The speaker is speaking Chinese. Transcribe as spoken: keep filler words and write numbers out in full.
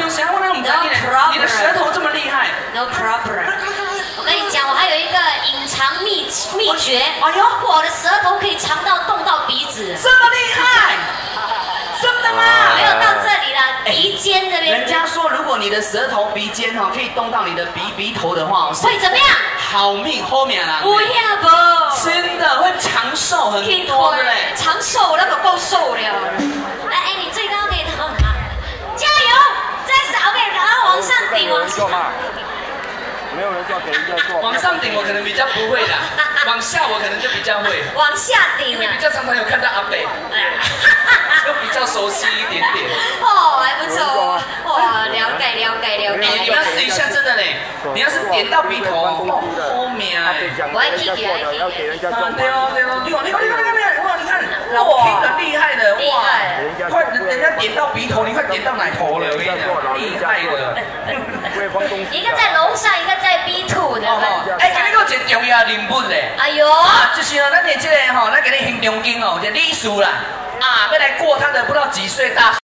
有想过那种你你的舌头这么厉害 ？No problem。我跟你讲，我还有一个隐藏秘秘诀。 哎呦， 我的舌头可以长到动到鼻子。 这么厉害？真的吗？ 没有到这里啦，鼻尖这边。 人家说，如果你的舌头鼻尖哈可以动到你的鼻鼻头的话， 会怎么样？ 好命后面啦。 不要不。 真的会长寿很多，对不对？ 长寿那个够瘦了。来，哎，你最高可以到哪？加油！再少点，然后往上顶，往上。 没有人叫给人家做。 往上顶我可能比较不会啦，往下我可能就比较会。 往下顶， 因为比较常常有看到阿北，就比较熟悉一点点。 哦，还不错，哇，了解了解了解。 你们要试一下，真的嘞，你要是点到鼻头，后面哎， 我还记起来， 要给人家做。 对哦对哦，你看你看你看你看，哇，你看老 King 很厉害的，哇，快人家点到鼻头，你快点到奶头了，我跟你讲，厉害的。 一个在楼上，一个在 B two 的。 哎，今日个真重要人物嘞！ 哎呦， 啊，就是哦，咱的这个吼，咱给你形容经哦，这李叔啦，啊，要来过他的不知道几岁大。